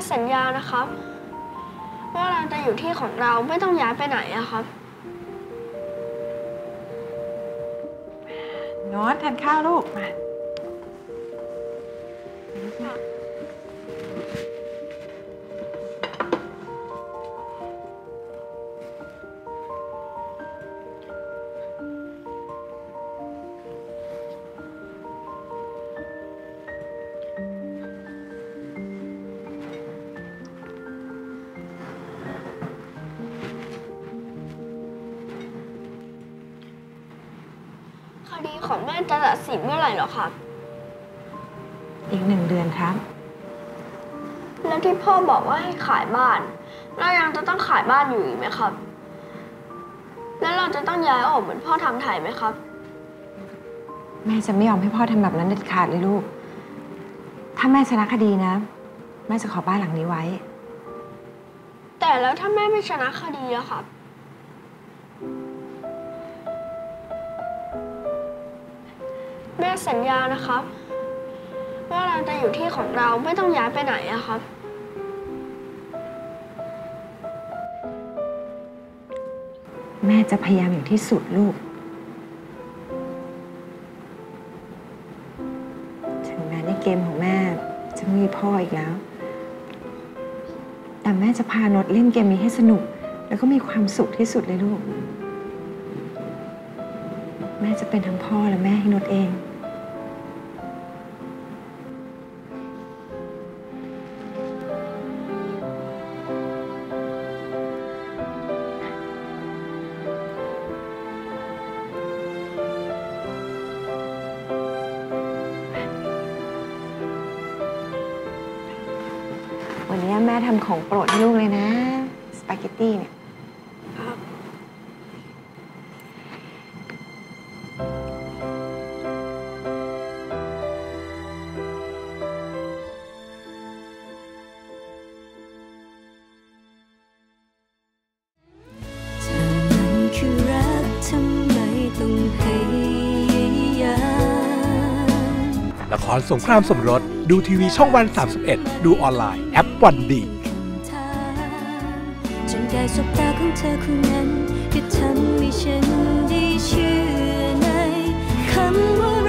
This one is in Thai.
สัญญานะครับว่าเราจะอยู่ที่ของเราไม่ต้องย้ายไปไหนอะครับโน้ตทานข้าวลูกมาคดีของแม่จะตัดสินเมื่อไหร่หรอครับอีก1 เดือนครับแล้วที่พ่อบอกว่าให้ขายบ้านเรายังจะต้องขายบ้านอยู่อีกไหมครับแล้วเราจะต้องย้ายออกเหมือนพ่อทำไถ่ไหมครับแม่จะไม่ยอมให้พ่อทำแบบนั้นเด็ดขาดเลยลูกถ้าแม่ชนะคดีนะแม่จะขอบ้านหลังนี้ไว้แต่แล้วถ้าแม่ไม่ชนะคดีอะครับแม่สัญญานะครับว่าเราจะอยู่ที่ของเราไม่ต้องย้ายไปไหนอะครับแม่จะพยายามอย่างที่สุดลูกถึงแม้ในเกมของแม่จะไม่มีพ่ออีกแล้วแต่แม่จะพาโน๊ตเล่นเกมนี้ให้สนุกแล้วก็มีความสุขที่สุดเลยลูกแม่จะเป็นทั้งพ่อและแม่ให้โน๊ตเองวันนี้แม่ทำของโปรดให้ลูกเลยนะสปาเกตตี้เนี่ยละครสงครามสมรสดูทีวีช่องวัน31ดูออนไลน์แอปวันดีจนกายสบตาของเธอคนนั้นก็ทำให้ฉันได้เชื่อในคำว่า